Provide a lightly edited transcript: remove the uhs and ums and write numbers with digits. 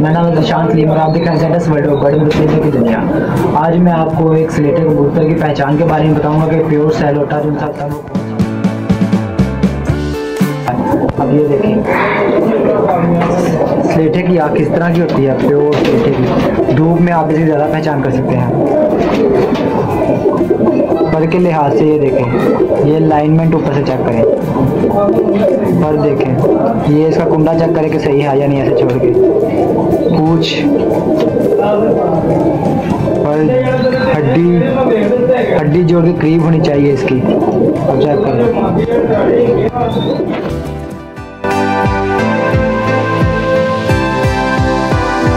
मेरा नाम है निशांत लीम और आप देख रहे हैं वर्ल्ड ऑफ बर्ड स्लेटर की दुनिया। आज मैं आपको एक स्लेटर कबूतर की पहचान के बारे में बताऊंगा कि प्योर सैलोटा जो था वो कौन सा। अब ये देखें स्लेटे की आँख किस तरह की होती है, प्योर स्लेटे की। धूप में आप इसे ज़्यादा पहचान कर सकते हैं। पर के लिहाज से ये देखें, ये लाइनमेंट ऊपर से चेक करें, पर देखें ये इसका कुंडा चेक करें कि सही है या नहीं, ऐसे छोड़ के पूछ पर हड्डी जोड़ के करीब होनी चाहिए इसकी, अब चेक करें।